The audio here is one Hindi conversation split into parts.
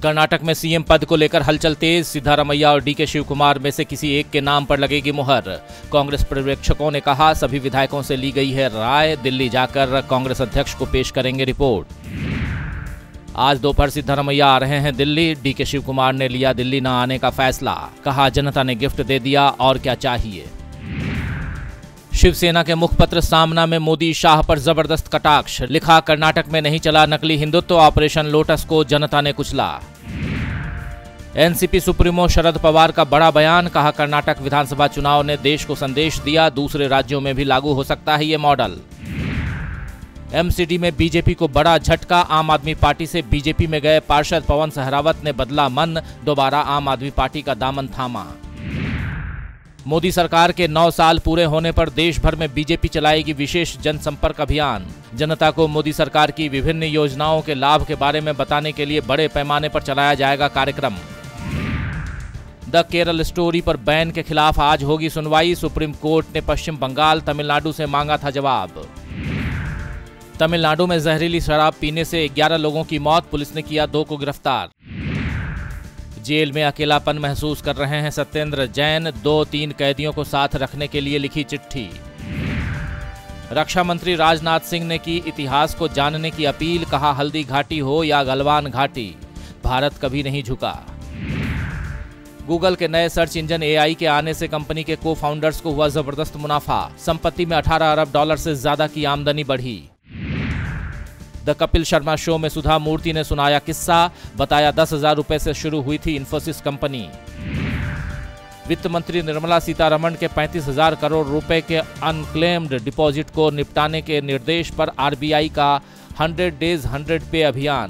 कर्नाटक में सीएम पद को लेकर हलचल तेज। सिद्धारमैया और डीके शिवकुमार में से किसी एक के नाम पर लगेगी मुहर। कांग्रेस पर्यवेक्षकों ने कहा सभी विधायकों से ली गई है राय, दिल्ली जाकर कांग्रेस अध्यक्ष को पेश करेंगे रिपोर्ट। आज दोपहर सिद्धारमैया आ रहे हैं दिल्ली। डीके शिवकुमार ने लिया दिल्ली न आने का फैसला, कहा जनता ने गिफ्ट दे दिया और क्या चाहिए। शिवसेना के मुखपत्र सामना में मोदी शाह पर जबरदस्त कटाक्ष, लिखा कर्नाटक में नहीं चला नकली हिंदुत्व, ऑपरेशन लोटस को जनता ने कुचला। एनसीपी सुप्रीमो शरद पवार का बड़ा बयान, कहा कर्नाटक विधानसभा चुनाव ने देश को संदेश दिया, दूसरे राज्यों में भी लागू हो सकता है ये मॉडल। एमसीडी में बीजेपी को बड़ा झटका, आम आदमी पार्टी से बीजेपी में गए पार्षद पवन सहरावत ने बदला मन, दोबारा आम आदमी पार्टी का दामन थामा। मोदी सरकार के 9 साल पूरे होने पर देश भर में बीजेपी चलाएगी विशेष जनसंपर्क अभियान। जनता को मोदी सरकार की विभिन्न योजनाओं के लाभ के बारे में बताने के लिए बड़े पैमाने पर चलाया जाएगा कार्यक्रम। द केरल स्टोरी पर बैन के खिलाफ आज होगी सुनवाई। सुप्रीम कोर्ट ने पश्चिम बंगाल, तमिलनाडु से मांगा था जवाब। तमिलनाडु में जहरीली शराब पीने से 11 लोगों की मौत, पुलिस ने किया 2 को गिरफ्तार। जेल में अकेलापन महसूस कर रहे हैं सत्येंद्र जैन, 2-3 कैदियों को साथ रखने के लिए लिखी चिट्ठी। रक्षा मंत्री राजनाथ सिंह ने की इतिहास को जानने की अपील, कहा हल्दी घाटी हो या गलवान घाटी, भारत कभी नहीं झुका। गूगल के नए सर्च इंजन एआई के आने से कंपनी के को फाउंडर्स को हुआ जबरदस्त मुनाफा, संपत्ति में 18 अरब डॉलर से ज्यादा की आमदनी बढ़ी। द कपिल शर्मा शो में सुधा मूर्ति ने सुनाया किस्सा, बताया 10,000 रुपए से शुरू हुई थी इन्फोसिस कंपनी। वित्त मंत्री निर्मला सीतारमण के 35,000 करोड़ रुपए के अनक्लेम्ड डिपॉजिट को निपटाने के निर्देश पर आरबीआई का 100 डेज 100 पे अभियान।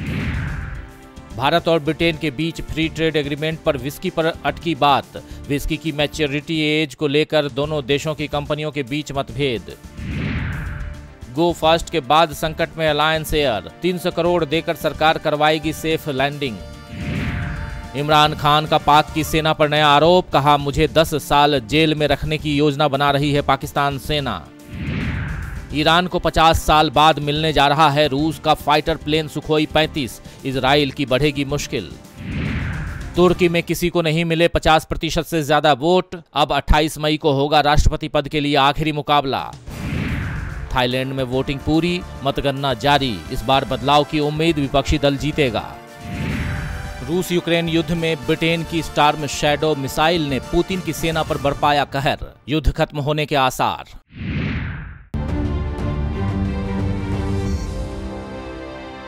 भारत और ब्रिटेन के बीच फ्री ट्रेड एग्रीमेंट पर विस्की पर अटकी बात, विस्की की मैच्योरिटी एज को लेकर दोनों देशों की कंपनियों के बीच मतभेद। गो फास्ट के बाद संकट में अलायंस एयर, 300 करोड़ देकर सरकार करवाएगी सेफ लैंडिंग। इमरान खान का पाक की सेना पर नया आरोप, कहा मुझे 10 साल जेल में रखने की योजना बना रही है पाकिस्तान सेना। ईरान को 50 साल बाद मिलने जा रहा है रूस का फाइटर प्लेन सुखोई 35, इजराइल की बढ़ेगी मुश्किल। तुर्की में किसी को नहीं मिले 50% से ज्यादा वोट, अब 28 मई को होगा राष्ट्रपति पद के लिए आखिरी मुकाबला। थाईलैंड में वोटिंग पूरी, मतगणना जारी, इस बार बदलाव की उम्मीद, विपक्षी दल जीतेगा। रूस यूक्रेन युद्ध में ब्रिटेन की स्टॉर्म शैडो मिसाइल ने पुतिन की सेना पर बरपाया कहर, युद्ध खत्म होने के आसार।